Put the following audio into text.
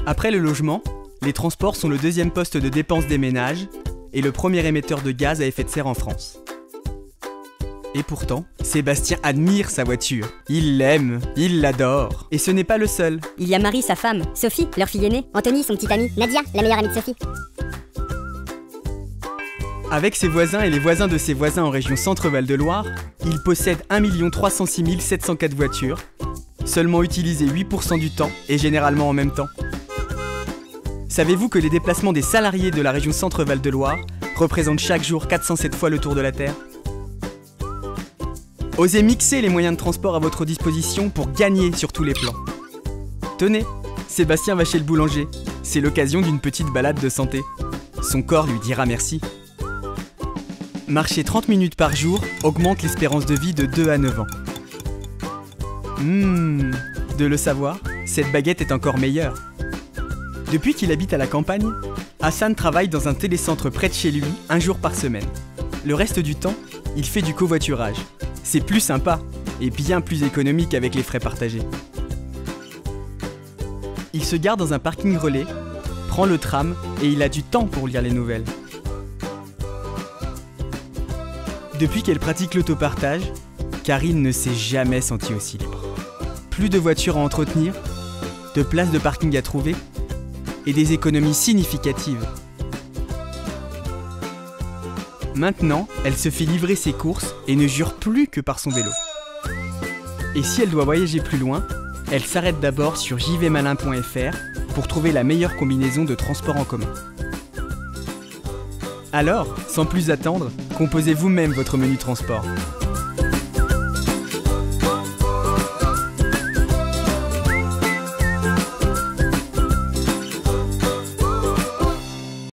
Après le logement, les transports sont le deuxième poste de dépense des ménages et le premier émetteur de gaz à effet de serre en France. Et pourtant, Sébastien admire sa voiture. Il l'aime, il l'adore. Et ce n'est pas le seul. Il y a Marie, sa femme, Sophie, leur fille aînée, Anthony, son petit ami, Nadia, la meilleure amie de Sophie. Avec ses voisins et les voisins de ses voisins en région Centre-Val de Loire, il possède 1 306 704 voitures, seulement utilisées 8% du temps et généralement en même temps. Savez-vous que les déplacements des salariés de la région Centre-Val de Loire représentent chaque jour 407 fois le tour de la Terre ? Osez mixer les moyens de transport à votre disposition pour gagner sur tous les plans. Tenez, Sébastien va chez le boulanger. C'est l'occasion d'une petite balade de santé. Son corps lui dira merci. Marcher 30 minutes par jour augmente l'espérance de vie de 2 à 9 ans. De le savoir, cette baguette est encore meilleure. Depuis qu'il habite à la campagne, Hassan travaille dans un télécentre près de chez lui, 1 jour par semaine. Le reste du temps, il fait du covoiturage. C'est plus sympa et bien plus économique avec les frais partagés. Il se gare dans un parking relais, prend le tram et il a du temps pour lire les nouvelles. Depuis qu'elle pratique l'autopartage, Karine ne s'est jamais sentie aussi libre. Plus de voitures à entretenir, de places de parking à trouver et des économies significatives. Maintenant, elle se fait livrer ses courses et ne jure plus que par son vélo. Et si elle doit voyager plus loin, elle s'arrête d'abord sur jvmalin.fr pour trouver la meilleure combinaison de transport en commun. Alors, sans plus attendre, composez vous-même votre menu transport.